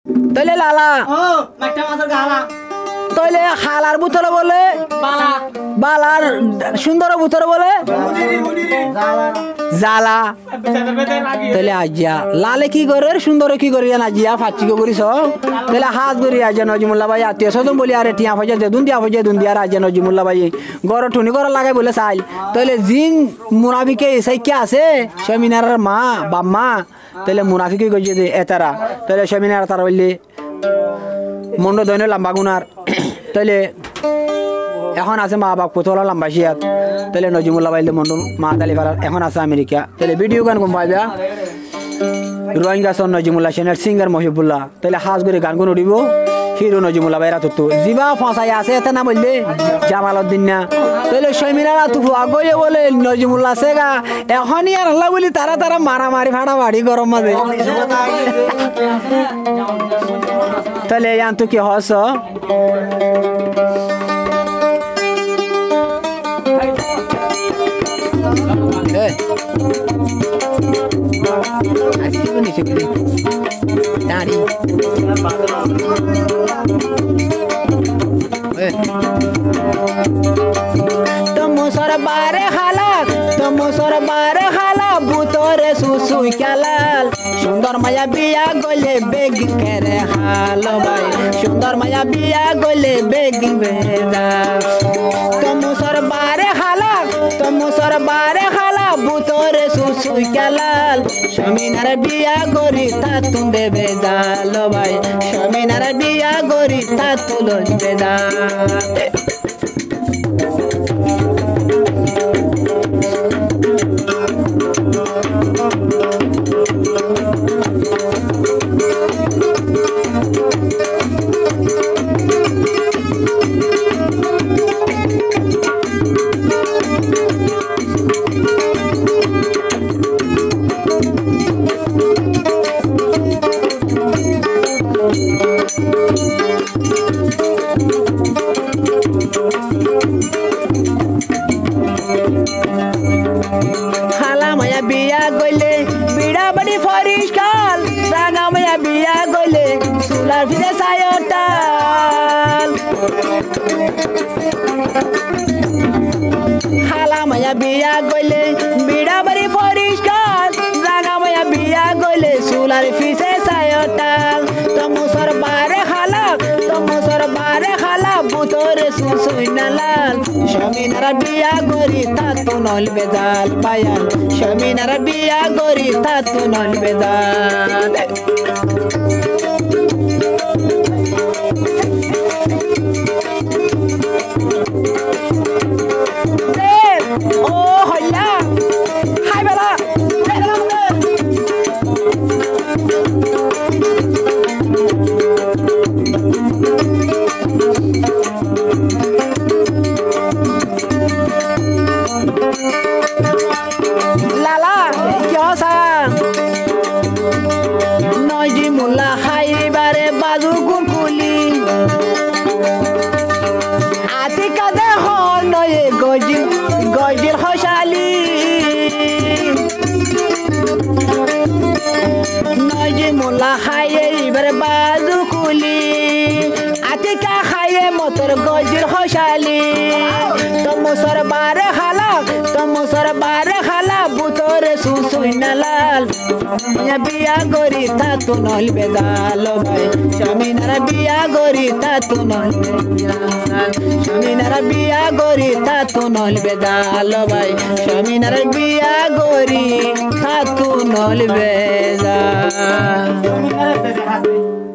তাহলে লালা ও মাঠটা মাছের গালা তাহলে হালার বুতরে বলে বালা বালার সুন্দর বুতরে বলে জালা তাহলে আজিয়া লালে কি করে সুন্দরে কি করি আজিয়া ফাঁচি করিস তাহলে হাত করি আজিয়া নজিমুল্লা ভাই আত্মীয় স্বজন বলি আরে টিয়া ফজা দে দুন দিয়া আজিয়া নজিমুল্লা ভাই গর টুনি গর লাগাই বলে চাইল তাহলে জিন মুনাফিকে এসাই কে আছে সেমিনারের মা বাম্মা তাহলে মুনাফিকে গিয়ে দে এতারা তাহলে সেমিনার তারা বললে মন্ড দৈন লম্বা গুনার তাহলে এখন আছে মা বাপ কোথাও লম্বা শিয়াত তাহলে নজিমুল্লা বাইলে মন্ড মা দালি ফালার এখন আছে আমেরিকা তাহলে ভিডিও গান কম পাইবা রোহিঙ্গা সন নজিমুল্লা সেনের সিঙ্গার মহিবুল্লাহ তাহলে হাজ করে গান গুন উঠিব হিরো নজিমুল্লা বাইরা তো জিবা ফসাই আছে এতে না বললে জামালউদ্দিন না তাহলে সেমিনার তুফু আগয়ে বলে নজিমুল্লা সেগা এখনই আর আল্লাহ বলি তারা তারা মারামারি ফাড়ামারি গরম মাঝে তাহলে ইয়ান তো কি হস বারে খালা বারে খালা বুতরে সুসু খেলাল সুন্দর মায়া বিয়া গলে বেগ খেরে হাল ভাই সুন্দর মায়া বিয়া গলে বেগ বেদা তমুসর বারে খালা বুতরে সুসু খেলাল সমিনার বিয়া গরি তা তুম দেবে জাল ভাই সমিনার বিয়া গরি তা তুলো বেদা খালা মায়া বিয়া গইলে বিড়া বাড়ি ফরিশকাল রাঙা মায়া বিয়া গইলে সুলার ফিরে সায়টাল খালা মায়া বিয়া গইলে বিড়া বাড়ি ফরিশকাল রাঙা মায়া বিয়া গইলে সুলার ফিরে সায়টাল তমুসর বারে খালা বুতরে সুসুই নালাল সমিনার বিয়া গরি তা তো নল বেজাল পায়াল সমিনার বিয়া গরি তা তো নল বেজাল ও হইলা হাই বেলা লালা কি হসা নজিমুল্লা হাইবারে বাজু গুলকুলি আতি কাদে হল নয়ে গজিল হসালি নজিমুল্লা হাইবারে বাজু কুলি আতি কা খায়ে মতর গজিল হসালি তমসর বারে খালা বুতরে সুসুই নালাল বিয়া গরি তা তো নল বেজাল ভাই সমিনার বিয়া গরি তা তো নল সমিনার বিয়া গরি তা তো নল বেজাল ভাই সমিনার বিয়া গরি তা তো নল বেজাল